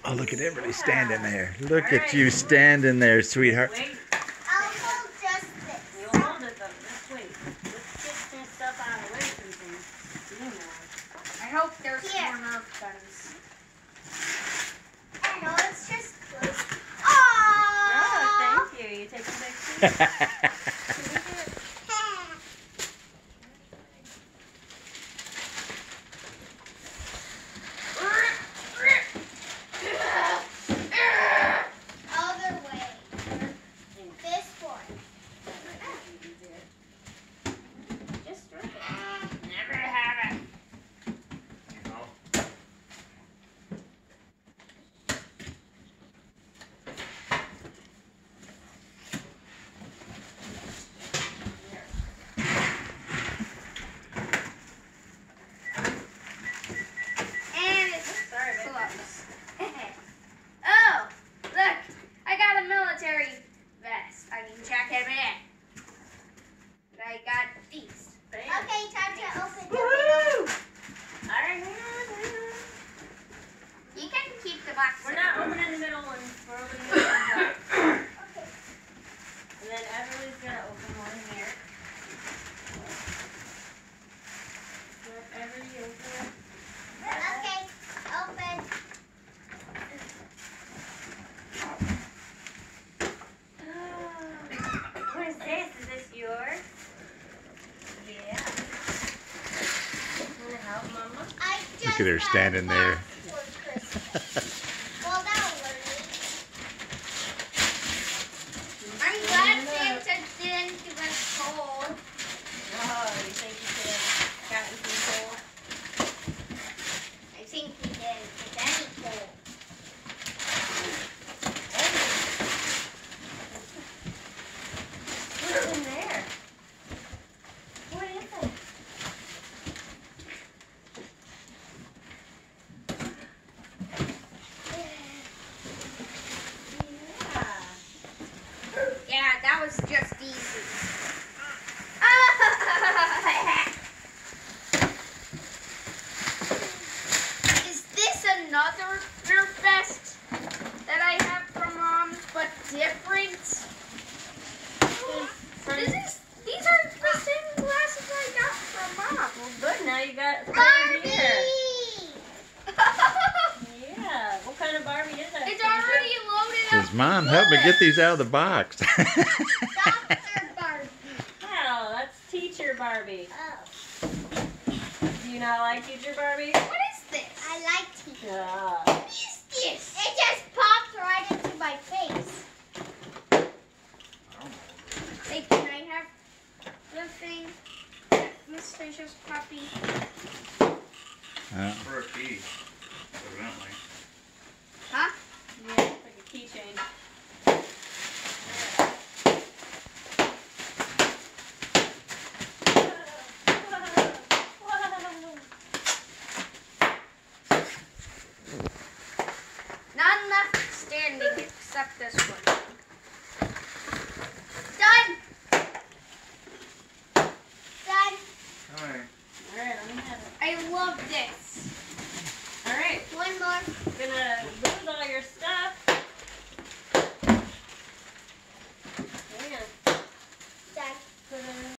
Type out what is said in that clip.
Oh, look at Everly standing there. Look at you standing there, sweetheart. Wait. I'll hold just this. You'll hold it though. Just wait. Let's get some stuff out of the way from things. You know. I hope there's Here. more Nerf guns. I know it's just close. Oh, Oh! thank you. You take a picture? Other way. This one. Just rip it. Never have it. And it's Sorry, babe. close. Oh, look. I got a military vest. I mean jacket and I got these. Bam. Okay, time to open the Woo! Alright, hang on. You can keep the box. We're not opening the middle one. We're opening the inside. Okay. And then Everly's gonna open one here. Let Everly open it. Okay, open. What is this? Is this yours? Yeah. Wanna help Mama? I just Look at her got standing a there. box for Christmas. Well, that'll work. I'm glad Santa didn't give us coal. Oh, you think you could have gotten some coal? I think he didn't give any coal. What's in there? What is it? Yeah. Yeah, that was just easy. Is this another Nerf vest that I have from Mom, but different? These are the same glasses I got from Mom. Well, good. Now you got some Barbie! here. Yeah. What kind of Barbie is that? It's already loaded up. Says, Mom, help me get these out of the box. Dr. Barbie. Wow, that's Teacher Barbie. Oh, Do you not like Teacher Barbie? What is this? I like teeth. Yeah. What is this? It just popped right into my face. Hey, can I have the thing? This vicious puppy. For a key, evidently. Huh? Yeah, it's like a keychain. None left standing except this one. Done. Done. Alright. Alright, let me have it. I love this.